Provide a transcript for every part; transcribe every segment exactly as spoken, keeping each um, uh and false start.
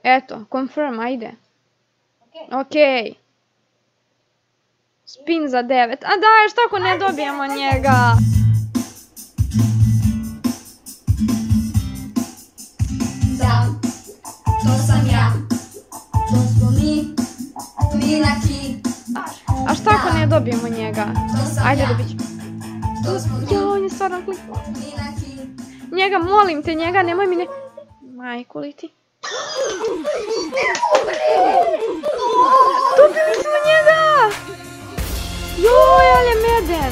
Eto, confirm, ajde. Okej. Spin za devet. A daj, šta ako ne dobijemo njega? Da, to sam ja. To smo mi. Minaki. A šta ako ne dobijemo njega? Ajde dobit ću. To smo mi. Jo, on je stvarno kliknuo. Minaki. Njega, molim te, njega, nemoj mi ne... Majku li ti? Dobili smo njega! Joj, ali je meden!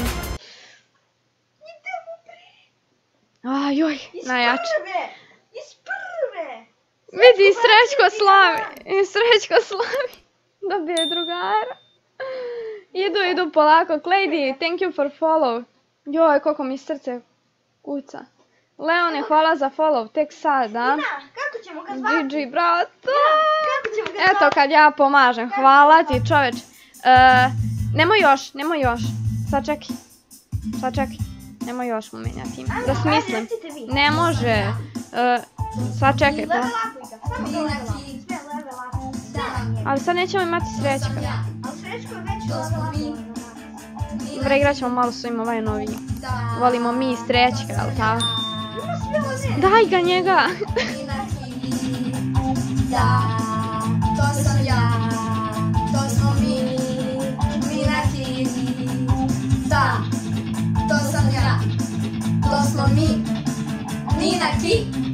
A, joj, najjače. Iz prve! Vidi, Srećko slavi. I Srećko slavi. Dobije drugara. Idu, idu polako. Clady, thank you for follow. Joj, koliko mi srce kuca. Leone, hvala za follow. Tek sad, a? Kako ćemo kad zvati? G G, brato. Kako ćemo kad Eto, kad ja pomažem. Hvala ti, čoveč. E, nemoj još, nemoj još. Sad čekaj. Sad čekaj. Nemoj još mu menjati. Da smislim. Ne može. E, sad čekaj. Pa. Minaki. Sve level up. Da, Ali sad nećemo imati to Srećka. sam ja. Ali Srećko je već To smo mi. Dobra, igrat ćemo malo s ovim ovaj novi. Da. Volimo mi Srećka, ali tako? Ima sve one. Daj ga njega. Minaki. Da, to sam ja. To smo mi. Minaki. Da, to sam ja. To smo mi. Minaki.